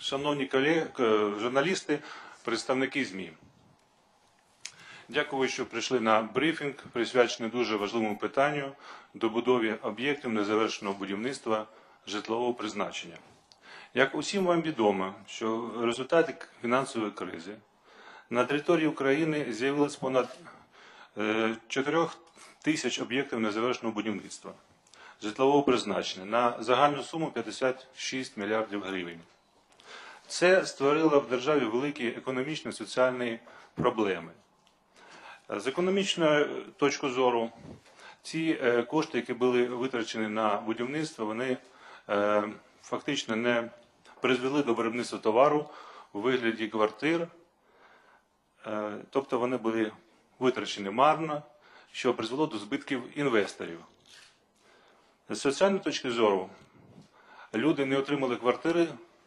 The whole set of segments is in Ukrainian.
шановні колеги, журналісти, представники ЗМІ. Дякую, що прийшли на брифінг, присвячений дуже важливому питанню – добудові об'єктів незавершеного будівництва житлового призначення. Як усім вам відомо, що в результаті фінансової кризи на території України з'явилось понад 4 тисяч об'єктів незавершеного будівництва житлового призначення на загальну суму 56 мільярдів гривень. Це створило в державі великі економічні і соціальні проблеми. З економічної точки зору, ці кошти, які були витрачені на будівництво, вони фактично не призвели до виробництва товару у вигляді квартир, тобто вони були витрачені марно, що призвело до збитків інвесторів. З соціальної точки зору, люди не отримали квартири,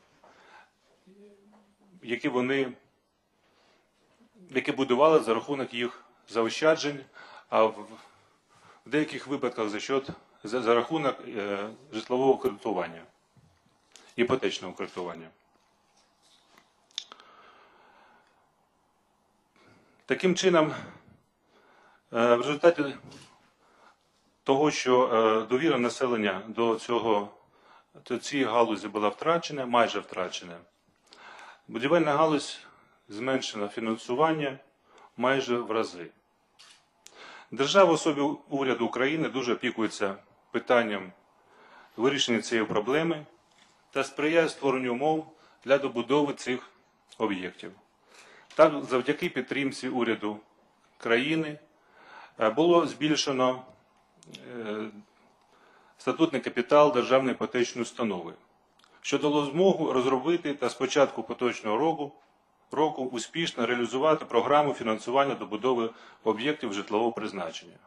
які будували за рахунок їх заощаджень, а в деяких випадках за рахунок житлового кредитування, іпотечного кредитування. Таким чином, в результаті того, що довіра населення до цієї галузі була втрачена, майже втрачена, будівельна галузь зменшила фінансування майже в рази. Держава в особі уряду України дуже опікується питанням вирішення цієї проблеми та сприяє створенню умов для добудови цих об'єктів. Так, завдяки підтримці уряду країни було збільшено статутний капітал Державної іпотечної установи, що дало змогу розробити та з початку поточного року успішно реалізувати програму фінансування добудови об'єктів житлового призначення.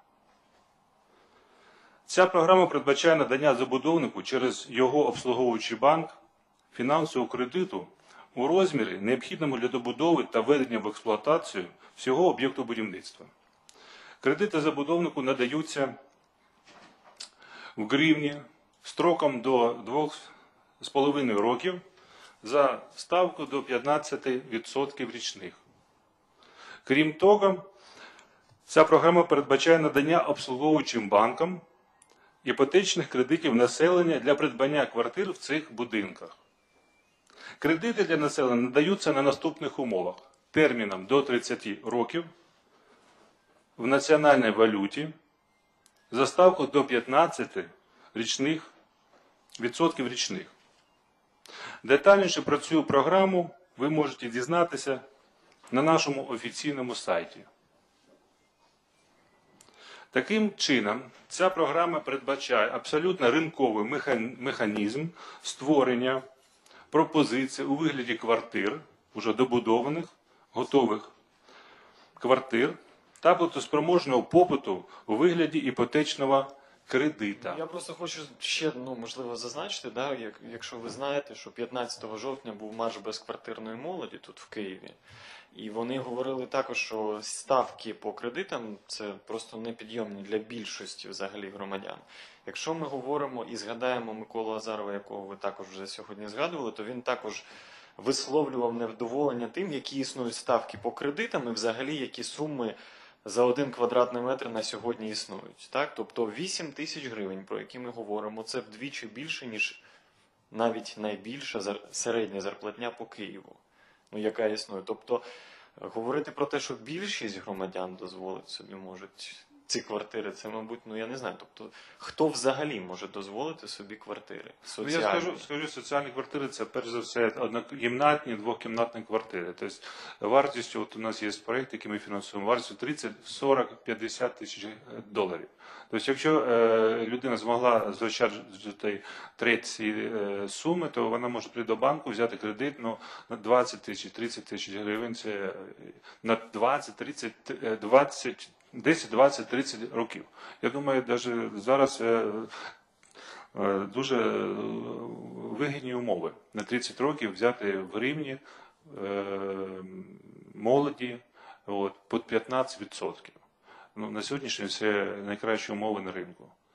Ця програма передбачає надання забудовнику через його обслуговуючий банк фінансового кредиту у розмірі, необхідному для добудови та введення в експлуатацію всього об'єкту будівництва. Кредити забудовнику надаються в гривні строком до 2,5 років за ставку до 15% річних. Крім того, ця програма передбачає надання обслуговуючим банкам іпотечних кредитів населення для придбання квартир в цих будинках. Кредити для населення надаються на наступних умовах: терміном до 30 років, в національній валюті, за ставку до 15% річних. Детальніше про цю програму ви можете дізнатися на нашому офіційному сайті. Таким чином, ця програма передбачає абсолютно ринковий механізм створення пропозицій у вигляді квартир, уже добудованих, готових квартир, та платоспроможного попиту у вигляді іпотечного кредита. Я просто хочу ще, можливо, зазначити, якщо ви знаєте, що 15 жовтня був марш безквартирної молоді тут в Києві, і вони говорили також, що ставки по кредитам – це просто непідйомні для більшості взагалі громадян. Якщо ми говоримо і згадаємо Миколу Азарова, якого ви також вже сьогодні згадували, то він також висловлював невдоволення тим, які існують ставки по кредитам і взагалі які суми за 1 квадратний метр на сьогодні існують. Так? Тобто 8 тисяч гривень, про які ми говоримо, це вдвічі більше, ніж навіть найбільша середня зарплатня по Києву, яка існує. Тобто говорити про те, що більшість громадян дозволить собі можуть ці квартири, це, мабуть, я не знаю. Тобто, хто взагалі може дозволити собі квартири соціальні? Я скажу, соціальні квартири – це, перш за все, однокімнатні, двокімнатні квартири. Тобто, вартістю, у нас є проєкт, який ми фінансуємо, вартістю 30, 40, 50 тисяч доларів. Тобто, якщо людина змогла заощаджувати ці суми, то вона може прийти до банку, взяти кредит на 20 тисяч, 30 тисяч гривень, це на 20, 30, 20, 10, 20, 30 років. Я думаю, навіть зараз дуже вигідні умови на 30 років взяти в гривні молоді під 15%. На сьогоднішній це найкращі умови на ринку.